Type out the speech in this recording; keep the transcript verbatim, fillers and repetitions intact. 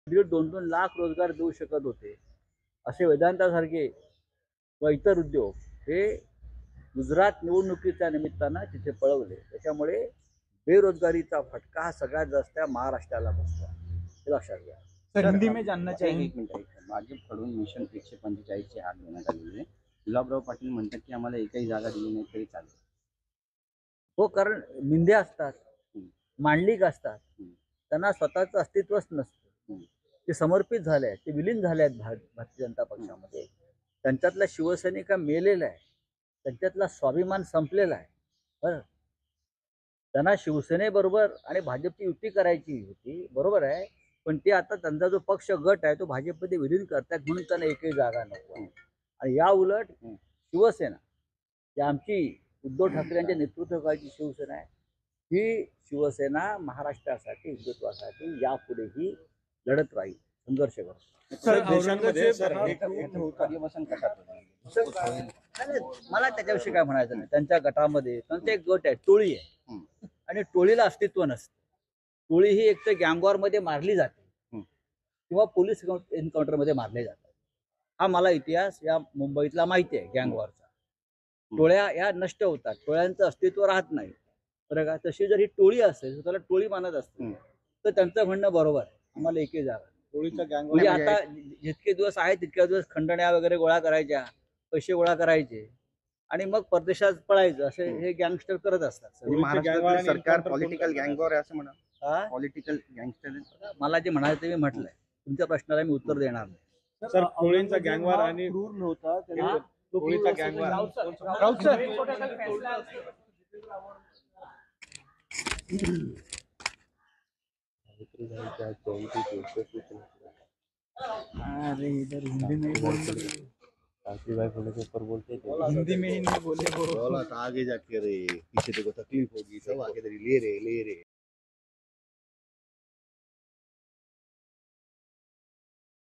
दीड दोन दोन लाख रोजगार देऊ शकत होते असे वेदांतासारखे व इतर उद्योग हे गुजरात निवडणुकीच्या निमित्तानं तिथे पळवले. त्याच्यामुळे बेरोजगारीचा फटका हा सगळ्यात जास्त महाराष्ट्राला बसतो, हे लक्षात घ्या. सर हिंदी में जानना चाहिए. एक मिनिट एक भाजपकडून मिशन एकशे पंचेचाळीसचे हात घेण्यात आलेले. गुलाबराव पाटील म्हणतात की आम्हाला एकही जागा दिली नाही तरी चालेल. हो, कारण मिंदे असतात, मांडलिक असतात, त्यांना स्वतःचं अस्तित्वच नसतं. ते समर्पित झाले आहेत, ते विलीन झाले आहेत भारतीय जनता पक्षामध्ये. त्यांच्यातला शिवसैनिक मेलेला आहे, त्यांच्यातला स्वाभिमान संपलेला आहे. बरं, त्यांना शिवसेनेबरोबर आणि भाजपची युती करायची होती, बरोबर आहे, पण ते आता त्यांचा जो पक्ष गट आहे तो भाजपमध्ये विलीन करतात म्हणून त्यांना एकही जागा नको. आणि या उलट शिवसेना जी आमची उद्धव ठाकरे यांच्या नेतृत्वाखालची शिवसेना आहे, ही शिवसेना महाराष्ट्रासाठी हिंदुत्वासाठी यापुढेही लढत राहील, संघर्ष करतो. मला त्याच्याविषयी काय म्हणायचं नाही. त्यांच्या गटामध्ये त्यांचा एक गट आहे, टोळी आहे, आणि टोळीला अस्तित्व नसतं. टोळी ही एक तर गँगवॉर मध्ये मारली जाते किंवा पोलीस एन्काउंटर मध्ये मारले जातात. हा मला इतिहास या मुंबईतला माहिती आहे. गँगवॉरचा टोळ्या या नष्ट होतात, टोळ्यांचं अस्तित्व राहत नाही, बरं का. तशी जर ही टोळी असेल तर त्याला टोळी मानत असते, तर त्यांचं म्हणणं बरोबर आहे, आम्हाला एकही जागा. टोळीचा गँग म्हणजे आता जितके दिवस आहे तितक्या दिवस खंडण्या वगैरे गोळा करायच्या, पैसे गोळा करायचे आणि मग परदेशात पळायचं, असे हे गँगस्टर करत असतात. सरकार पॉलिटिकल गँगवॉर आहे असं म्हणा. पॉलिटिकल गँगस्टर मला जे म्हणायचं मी म्हटलंय, तुमच्या प्रश्नाला मी उत्तर देणार नाही. सर टोळींचा गँगवॉर आणि क्रूर नव्हता, टोळीचा गँगवॉर. राऊत सर अरे इधर हिंदी में बोलते, भाई बोले के ऊपर बोलते हिंदी में ही नहीं बोले वो. आगे जाके रे पीछे देखो तकलीफ होगी, सब आगे ले रे ले रे